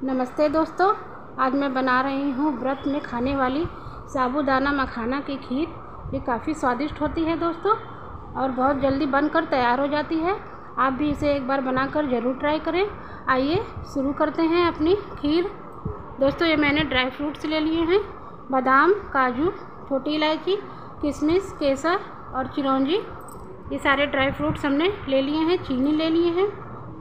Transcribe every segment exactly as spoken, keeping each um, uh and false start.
नमस्ते दोस्तों, आज मैं बना रही हूँ व्रत में खाने वाली साबूदाना मखाना की खीर। ये काफ़ी स्वादिष्ट होती है दोस्तों और बहुत जल्दी बनकर तैयार हो जाती है। आप भी इसे एक बार बनाकर ज़रूर ट्राई करें। आइए शुरू करते हैं अपनी खीर। दोस्तों, ये मैंने ड्राई फ्रूट्स ले लिए हैं, बादाम, काजू, छोटी इलायची, किशमिश, केसर और चिरौंजी। ये सारे ड्राई फ्रूट्स हमने ले लिए हैं। चीनी ले लिए हैं,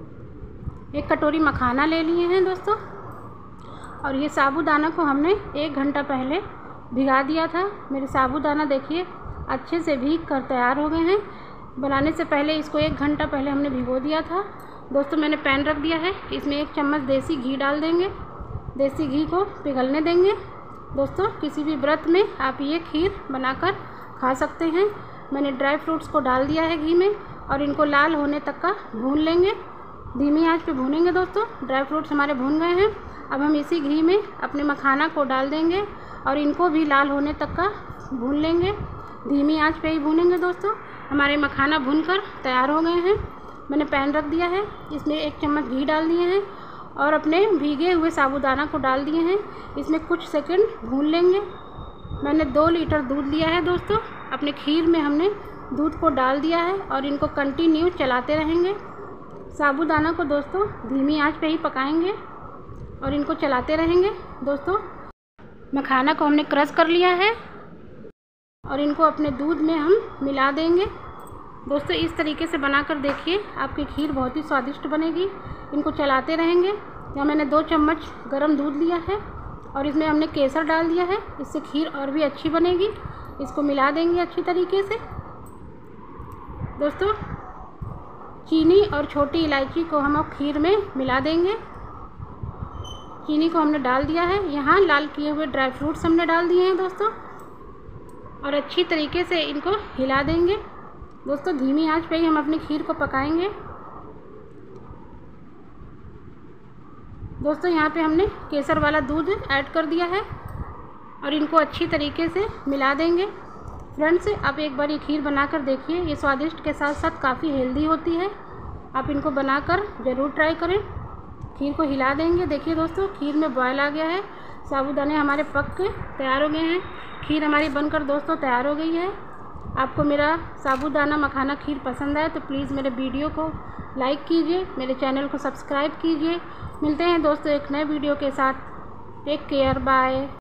एक कटोरी मखाना ले लिए हैं दोस्तों। और ये साबूदाना को हमने एक घंटा पहले भिगा दिया था। मेरे साबूदाना देखिए अच्छे से भीग कर तैयार हो गए हैं। बनाने से पहले इसको एक घंटा पहले हमने भिगो दिया था दोस्तों। मैंने पैन रख दिया है, इसमें एक चम्मच देसी घी डाल देंगे। देसी घी को पिघलने देंगे दोस्तों। किसी भी व्रत में आप ये खीर बनाकर खा सकते हैं। मैंने ड्राई फ्रूट्स को डाल दिया है घी में और इनको लाल होने तक का भून लेंगे। धीमी आंच पे भूनेंगे दोस्तों। ड्राई फ्रूट्स हमारे भून गए हैं। अब हम इसी घी में अपने मखाना को डाल देंगे और इनको भी लाल होने तक का भून लेंगे। धीमी आंच पे ही भूनेंगे दोस्तों। हमारे मखाना भूनकर तैयार हो गए हैं। मैंने पैन रख दिया है, इसमें एक चम्मच घी डाल दिए हैं और अपने भीगे हुए साबूदाना को डाल दिए हैं। इसमें कुछ सेकंड भून लेंगे। मैंने दो लीटर दूध लिया है दोस्तों। अपने खीर में हमने दूध को डाल दिया है और इनको कंटिन्यू चलाते रहेंगे। साबूदाना को दोस्तों धीमी आंच पे ही पकाएंगे और इनको चलाते रहेंगे दोस्तों। मखाना को हमने क्रश कर लिया है और इनको अपने दूध में हम मिला देंगे दोस्तों। इस तरीके से बनाकर देखिए, आपकी खीर बहुत ही स्वादिष्ट बनेगी। इनको चलाते रहेंगे। यहाँ मैंने दो चम्मच गरम दूध लिया है और इसमें हमने केसर डाल दिया है। इससे खीर और भी अच्छी बनेगी। इसको मिला देंगे अच्छी तरीके से दोस्तों। चीनी और छोटी इलायची को हम अब खीर में मिला देंगे। चीनी को हमने डाल दिया है। यहाँ लाल किए हुए ड्राई फ्रूट्स हमने डाल दिए हैं दोस्तों और अच्छी तरीके से इनको हिला देंगे दोस्तों। धीमी आंच पे ही हम अपनी खीर को पकाएंगे दोस्तों। यहाँ पे हमने केसर वाला दूध ऐड कर दिया है और इनको अच्छी तरीके से मिला देंगे। फ्रेंड्स, आप एक बार ये खीर बनाकर देखिए। ये स्वादिष्ट के साथ साथ काफ़ी हेल्दी होती है। आप इनको बनाकर ज़रूर ट्राई करें। खीर को हिला देंगे। देखिए दोस्तों, खीर में बॉयल आ गया है। साबूदाने हमारे पक के तैयार हो गए हैं। खीर हमारी बनकर दोस्तों तैयार हो गई है। आपको मेरा साबूदाना मखाना खीर पसंद आए तो प्लीज़ मेरे वीडियो को लाइक कीजिए, मेरे चैनल को सब्सक्राइब कीजिए। मिलते हैं दोस्तों एक नए वीडियो के साथ। Take care, bye.